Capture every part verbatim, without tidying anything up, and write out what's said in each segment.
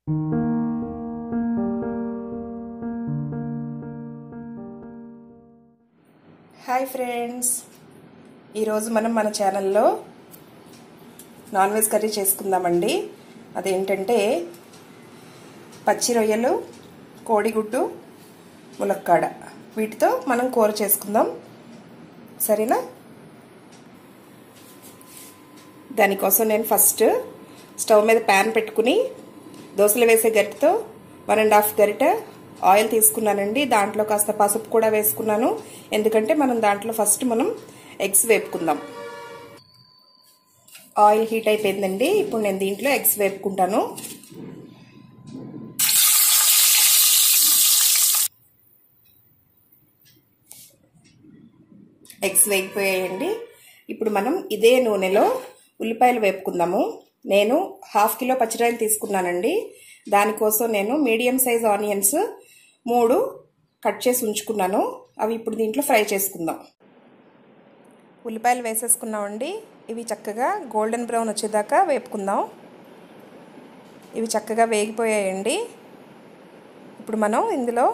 Hi friends, ఈరోజు మనం మన ఛానల్లో నాన్ వెజ్ కర్రీ చేసుకుందామండి. అదేంటంటే పచ్చి రొయ్యలు, కోడిగుడ్డు, ములక్కాడ, వీటితో మనం కూర చేసుకుందాం. సరేనా? దానికోసం నేను ఫస్ట్ స్టవ్ మీద ప్యాన్ పెట్టుకుని దోశలు వేసే గరిటెతో వన్ అండ్ హాఫ్ గరిటె ఆయిల్ తీసుకున్నానండి. దాంట్లో కాస్త పసుపు కూడా వేసుకున్నాను, ఎందుకంటే మనం దాంట్లో ఫస్ట్ మనం ఎగ్స్ వేపుకుందాం. ఆయిల్ హీట్ అయిపోయిందండి. ఇప్పుడు నేను దీంట్లో ఎగ్స్ వేపుకుంటాను. ఎగ్స్ వేగిపోయాయండి. ఇప్పుడు మనం ఇదే నూనెలో ఉల్లిపాయలు వేపుకుందాము. నేను హాఫ్ కిలో పచ్చిరాయలు తీసుకున్నానండి. దానికోసం నేను మీడియం సైజ్ ఆనియన్స్ మూడు కట్ చేసి ఉంచుకున్నాను. అవి ఇప్పుడు దీంట్లో ఫ్రై చేసుకుందాం. ఉల్లిపాయలు వేసేసుకున్నామండి. ఇవి చక్కగా గోల్డెన్ బ్రౌన్ వచ్చేదాకా వేపుకుందాం. ఇవి చక్కగా వేగిపోయాయండి. ఇప్పుడు మనం ఇందులో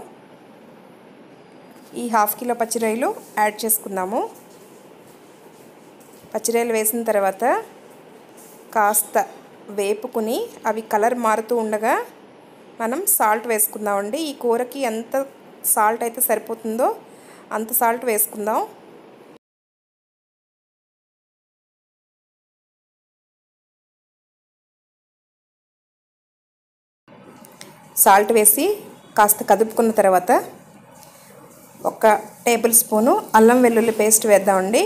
ఈ హాఫ్ కిలో పచ్చిరాయలు యాడ్ చేసుకుందాము. పచ్చిరాయలు వేసిన తర్వాత కాస్త వేపుకుని అవి కలర్ మారుతూ ఉండగా మనం సాల్ట్ వేసుకుందామండి. ఈ కూరకి ఎంత సాల్ట్ అయితే సరిపోతుందో అంత సాల్ట్ వేసుకుందాం. సాల్ట్ వేసి కాస్త కదుపుకున్న తర్వాత ఒక టేబుల్ స్పూను అల్లం వెల్లుల్లి పేస్ట్ వేద్దామండి.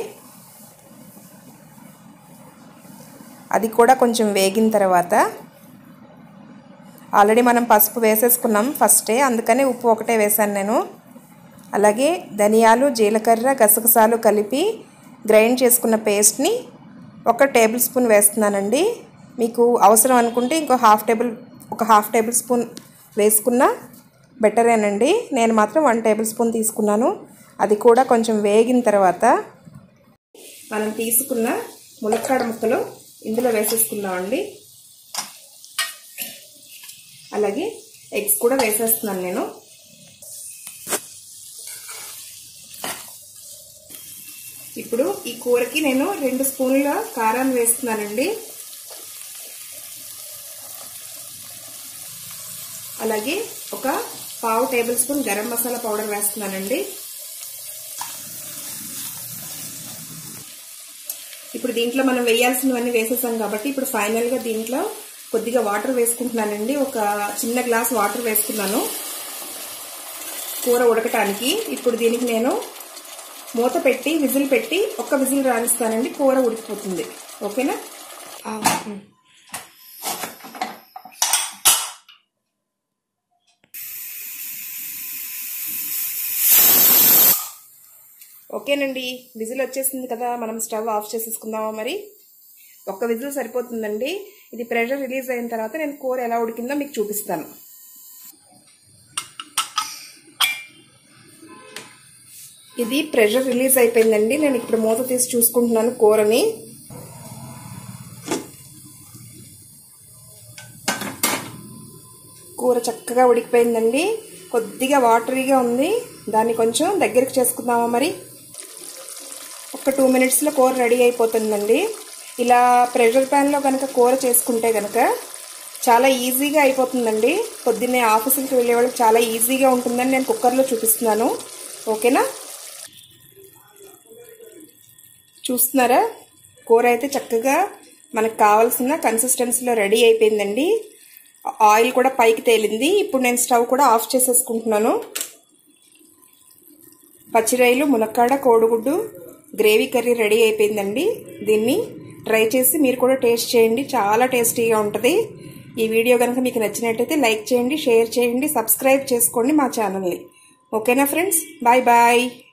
అది కూడా కొంచెం వేగిన తర్వాత ఆల్రెడీ మనం పసుపు వేసేసుకున్నాం ఫస్టే, అందుకని ఉప్పు ఒకటే వేసాను నేను. అలాగే ధనియాలు, జీలకర్ర, గసగసాలు కలిపి గ్రైండ్ చేసుకున్న పేస్ట్ని ఒక టేబుల్ స్పూన్ వేస్తున్నానండి. మీకు అవసరం అనుకుంటే ఇంకో హాఫ్ టేబుల్ ఒక హాఫ్ టేబుల్ స్పూన్ వేసుకున్నా బెటరేనండి. నేను మాత్రం వన్ టేబుల్ స్పూన్ తీసుకున్నాను. అది కూడా కొంచెం వేగిన తర్వాత మనం తీసుకున్న ములక్కాడ ముక్కలు ఇందులో వేసేసుకుందామండి. అలాగే ఎగ్స్ కూడా వేసేస్తున్నాను నేను. ఇప్పుడు ఈ కూరకి నేను రెండు స్పూన్ల కారాన్ని వేస్తున్నానండి. అలాగే ఒక పావు table spoon garam masala powder వేస్తున్నానండి. ఇప్పుడు దీంట్లో మనం వేయాల్సినవన్నీ వేసేసాం కాబట్టి ఇప్పుడు ఫైనల్గా దీంట్లో కొద్దిగా వాటర్ వేసుకుంటున్నానండి. ఒక చిన్న గ్లాస్ వాటర్ వేసుకున్నాను కూర ఉడకటానికి. ఇప్పుడు దీనికి నేను మూత పెట్టి విజిల్ పెట్టి ఒక్క విజిల్ రాణిస్తానండి. కూర ఉడికిపోతుంది. ఓకేనా? ఓకేనండి, విజిల్ వచ్చేసింది కదా, మనం స్టవ్ ఆఫ్ చేసేసుకుందామా? మరి ఒక్క విజిల్ సరిపోతుందండి. ఇది ప్రెషర్ రిలీజ్ అయిన తర్వాత నేను కూర ఎలా ఉడికిందో మీకు చూపిస్తాను. ఇది ప్రెషర్ రిలీజ్ అయిపోయిందండి. నేను ఇప్పుడు మూత తీసి చూసుకుంటున్నాను కూరని. కూర చక్కగా ఉడికిపోయిందండి. కొద్దిగా వాటరీగా ఉంది. దాన్ని కొంచెం దగ్గరికి చేసుకుందామా? మరి ఒక టూ మినిట్స్లో కూర రెడీ అయిపోతుందండి. ఇలా ప్రెషర్ ప్యాన్లో కనుక కూర చేసుకుంటే కనుక చాలా ఈజీగా అయిపోతుందండి. పొద్దున్నే ఆఫీసులకు వెళ్ళే వాళ్ళకి చాలా ఈజీగా ఉంటుందని నేను కుక్కర్లో చూపిస్తున్నాను. ఓకేనా? చూస్తున్నారా? కూర అయితే చక్కగా మనకు కావాల్సిన కన్సిస్టెన్సీలో రెడీ అయిపోయిందండి. ఆయిల్ కూడా పైకి తేలింది. ఇప్పుడు నేను స్టవ్ కూడా ఆఫ్ చేసేసుకుంటున్నాను. పచ్చిరాయలు, ములక్కాడ, కోడిగుడ్డు గ్రేవీ కర్రీ రెడీ అయిపోయిందండి. దీన్ని ట్రై చేసి మీరు కూడా టేస్ట్ చేయండి. చాలా టేస్టీగా ఉంటుంది. ఈ వీడియో కనుక మీకు నచ్చినట్టయితే లైక్ చేయండి, షేర్ చేయండి, సబ్స్క్రైబ్ చేసుకోండి మా ఛానల్ని. ఓకేనా ఫ్రెండ్స్? Bye bye.